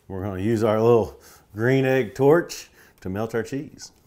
We're going to use our little green egg torch to melt our cheese.